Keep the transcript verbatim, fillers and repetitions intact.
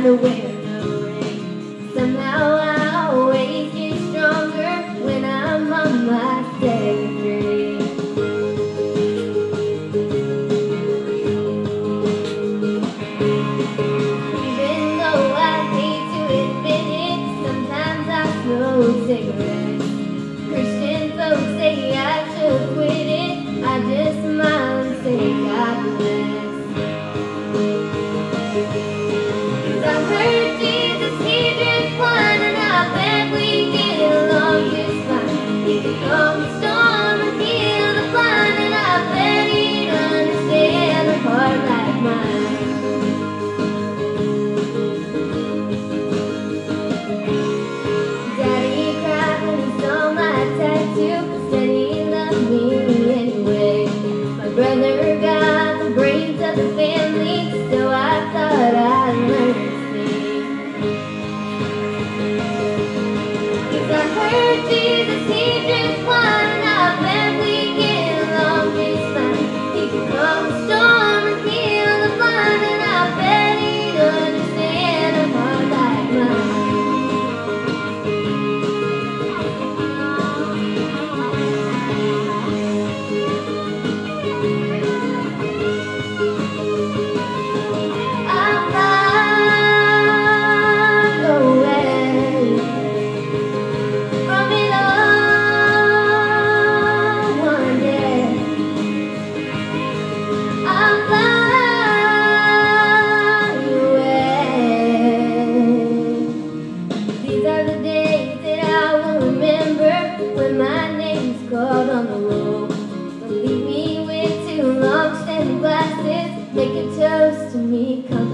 to wear no ring. Somehow I always get stronger when I'm on my second drink. Even though I hate to admit it, sometimes I smoke cigarettes. Christian folks say I should quit it. I just smile and say God bless. I've heard Jesus, he drinks wine, and I bet we get along just fine. He could calm the storm and heal the blind, and I bet he'd understand a heart like mine. Daddy cried when he saw my tattoo, said he loved me anyway. My brother got the brains of the family, so I thought I'd learn. I heard Jesus, he drinks wine, and I bet we get along just fine. He could calm the storm and heal the blind, and I bet he'd understand a heart like mine. I'm far away from it all one day. I'm far away. These are the days that I will remember, when my name's called on the roll. Don't leave me with two long standing glasses, make a toast to me. Come